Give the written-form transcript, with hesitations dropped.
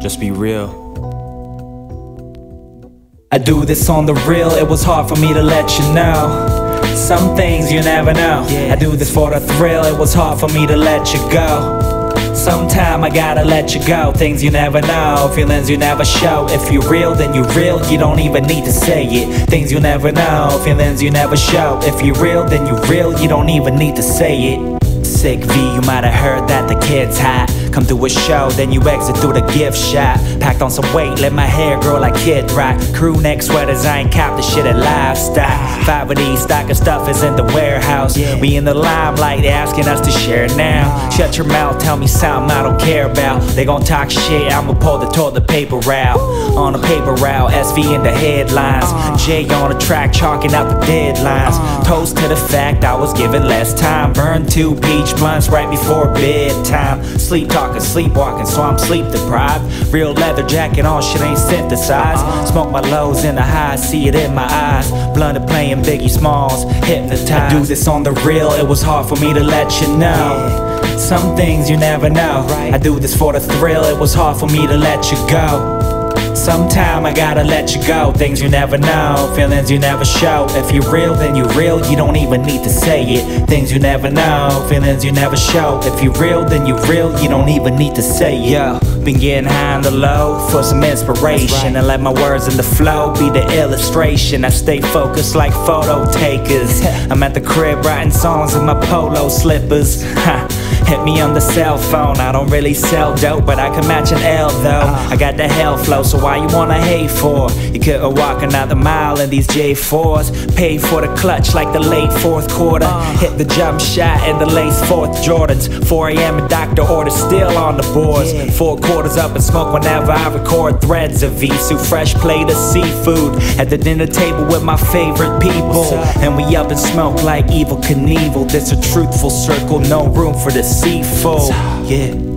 just be real. I do this on the real, it was hard for me to let you know. Some things you never know. I do this for the thrill, it was hard for me to let you go. Sometime I gotta let you go. Things you never know, feelings you never show. If you're real, then you're real, you don't even need to say it. Things you never know, feelings you never show. If you're real, then you're real, you don't even need to say it. Sick V, you might have heard that the kid's hot. Come through a show, then you exit through the gift shop. Packed on some weight, let my hair grow like Kid Rock. Crew neck sweaters, I ain't cop the shit at Livestock. 5 of these stock of stuff is in the warehouse. We in the limelight, they asking us to share it now. Shut your mouth, tell me something I don't care about. They gon' talk shit, I'ma pull the toilet paper out. On a paper route, SV in the headlines. J on the track, chalking out the deadlines. Toast to the fact I was given less time. Burned 2 peach blunts right before bedtime. Sleep talking, sleepwalking, so I'm sleep deprived. Real leather jacket on, shit ain't synthesized. Smoke my lows in the highs, see it in my eyes. Blunted playing Biggie Smalls, hypnotized. I do this on the real, it was hard for me to let you know. Some things you never know. I do this for the thrill, it was hard for me to let you go. Sometime I gotta let you go. Things you never know, feelings you never show. If you're real, then you're real, you don't even need to say it. Things you never know, feelings you never show. If you're real, then you're real, you don't even need to say it. Yo, been getting high on the low for some inspiration. And let my words in the flow be the illustration. I stay focused like photo takers. I'm at the crib writing songs in my polo slippers. Hit me on the cell phone, I don't really sell dope, but I can match an L though. I got the hell flow, so why you wanna hate for? You couldn't walk another mile in these J4s. Paid for the clutch like the late 4th quarter. Hit the jump shot in the late 4th Jordans. 4 AM and doctor orders still on the boards. 4 quarters up and smoke whenever I record threads of Visu. Fresh plate of seafood at the dinner table with my favorite people. And we up and smoke like Evel Knievel. This a truthful circle, no room for the seafood. Yeah.